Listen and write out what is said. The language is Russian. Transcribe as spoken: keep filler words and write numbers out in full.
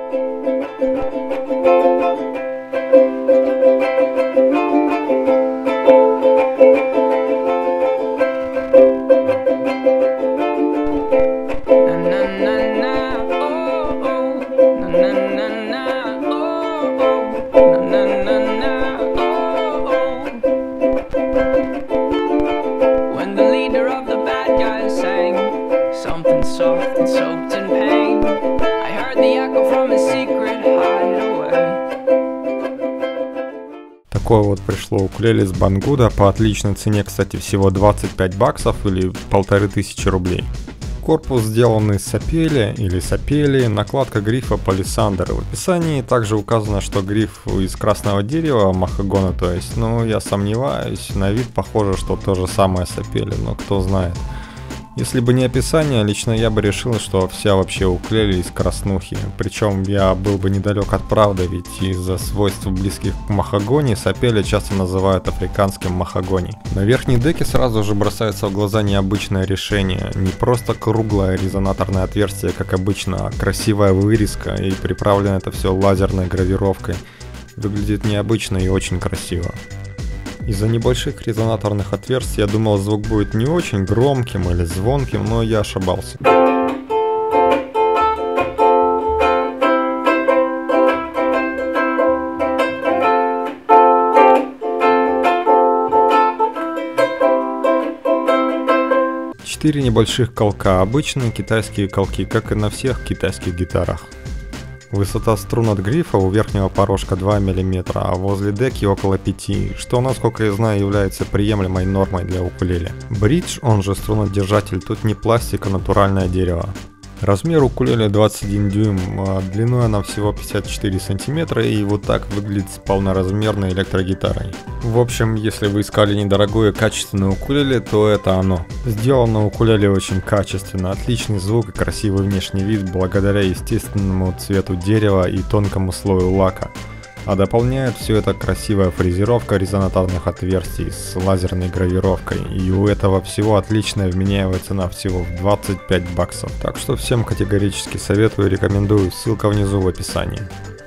Такое вот пришло укулеле с Banggood по отличной цене, кстати, всего двадцать пять баксов или полторы тысячи рублей. Корпус сделан из сапели или сапели, накладка грифа палисандр. В описании также указано, что гриф из красного дерева, махагона, то есть, ну я сомневаюсь, на вид похоже, что то же самое сапели, но кто знает. Если бы не описание, лично я бы решил, что вся вообще укулеле из краснухи. Причем я был бы недалек от правды, ведь из-за свойств близких к махагони сапели часто называют африканским махагони. На верхней деке сразу же бросается в глаза необычное решение. Не просто круглое резонаторное отверстие, как обычно, а красивая вырезка, и приправлено это все лазерной гравировкой. Выглядит необычно и очень красиво. Из-за небольших резонаторных отверстий я думал, звук будет не очень громким или звонким, но я ошибался. Четыре небольших колка, обычные китайские колки, как и на всех китайских гитарах. Высота струн от грифа у верхнего порожка два миллиметра, а возле деки около пяти, что, насколько я знаю, является приемлемой нормой для укулеле. Бридж, он же струнодержатель, тут не пластик, а натуральное дерево. Размер укулеле двадцать один дюйм, а длиной она всего пятьдесят четыре сантиметра, и вот так выглядит с полноразмерной электрогитарой. В общем, если вы искали недорогое качественное укулеле, то это оно. Сделано укулеле очень качественно, отличный звук и красивый внешний вид благодаря естественному цвету дерева и тонкому слою лака. А дополняет все это красивая фрезеровка резонаторных отверстий с лазерной гравировкой, и у этого всего отличная вменяемая цена всего в двадцать пять баксов. Так что всем категорически советую и рекомендую, ссылка внизу в описании.